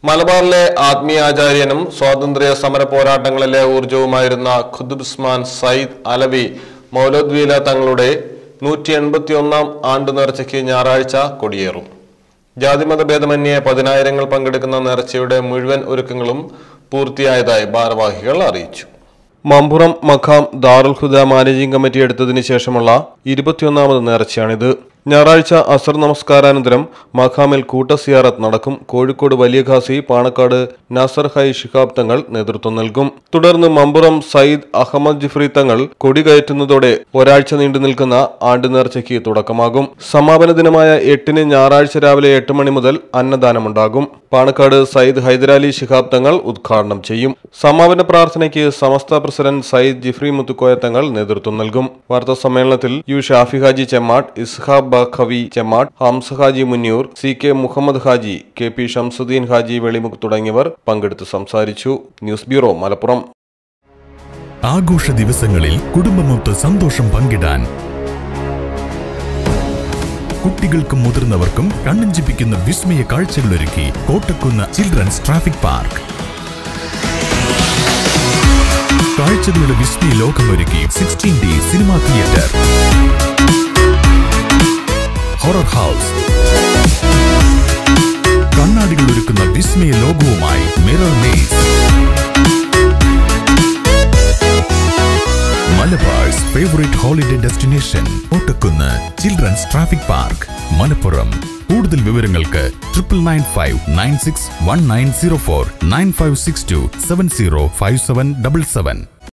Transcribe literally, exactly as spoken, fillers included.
മലബാറിലെ ആത്മീയാചാര്യനും സ്വാതന്ത്ര്യ സമര പോരാട്ടങ്ങളിലെ ഊർജവുമായിരുന്ന ഖുദ്ബുസ്മാൻ സയ്യിദ് അലവി മൗലദ്വീല തങ്ങളുടെ നൂറ്റി എൺപത്തി ഒന്നാം ആണ്ട് നേർച്ചയ്ക്ക് ഞായറാഴ്ച കൊടിയേറും. ജാതിമത ഭേദമന്യേ പതിനായിരങ്ങൾ പങ്കെടുക്കുന്ന നേർച്ചയുടെ മുഴുവൻ ഒരുക്കങ്ങളും പൂർത്തിയായതായി ഭാരവാഹികൾ അറിയിച്ചു. മമ്പുറം മഖാം ദാറുൽ ഹുദ മാനേജിംഗ് കമ്മിറ്റി എടുത്തതിനു ശേഷമുള്ള ഇരുപത്തിയൊന്നാമത് നേർച്ചയാണിത്. ഞായറാഴ്ച അസർ നമസ്കാരാനന്തരം മഖാമിൽ കൂട്ടസിയാറത്ത് നടക്കും. കോഴിക്കോട് വലിയ ഖാസി പാണക്കാട് നാസർ ഹൈ ശിഹാബ് തങ്ങൾ നേതൃത്വം നൽകും. തുടർന്ന് മമ്പുറം സയ്യിദ് അഹമ്മദ് ജിഫ്രി തങ്ങൾ കൊടി കയറ്റുന്നതോടെ ഒരാഴ്ച നീണ്ടു നിൽക്കുന്ന ആണ്ട് നേർച്ചയ്ക്ക് തുടക്കമാകും. സമാപന ദിനമായ എട്ടിന് ഞായറാഴ്ച രാവിലെ എട്ട് മണി മുതൽ അന്നദാനമുണ്ടാകും. പാണക്കാട് സയ്യിദ് ഹൈദരാലി ശിഹാബ് തങ്ങൾ ഉദ്ഘാടനം ചെയ്യും. സമാപന പ്രാർത്ഥനയ്ക്ക് സമസ്ത പ്രസിഡന്റ് സയ്യിദ് ജിഫ്രി മുത്തുക്കോയ തങ്ങൾ നേതൃത്വം നൽകും. വാർത്താ സമ്മേളനത്തിൽ U Shafi Haji Chemmad, Ishab Khavi Chemmad, Hamza Haji Munniyur, C K Muhammad Haji, K P Shamsuddin Haji Velimukku തുടങ്ങിയവർ പങ്കെടുത്ത് സംസാരിച്ചു. News bureau, Malappuram. ആഘോഷ ദിവസങ്ങളിൽ കുടുംബമൊത്ത് സന്തോഷം പങ്കിടാൻ കുട്ടികൾക്കും മുതിർന്നവർക്കും കണ്ണഞ്ചിപ്പിക്കുന്ന വിസ്മയ കാഴ്ചകളൊരുക്കി കോട്ടക്കുന്ന് ചിൽഡ്രൻസ് ട്രാഫിക് പാർക്ക്. കാഴ്ചകളുടെ വിസ്മയ ലോകമൊരുക്കി sixteen D cinema theatre, horror house, കണ്ണാടികൾ ഒരുക്കുന്ന വിസ്മയ ലോകവുമായി mirror maze. Malabar's favourite holiday destination Kottakkunnu children's traffic park, Malappuram. കൂടുതൽ വിവരങ്ങൾക്ക് triple nine five nine six one nine zero four nine five six two seven zero five seven double seven.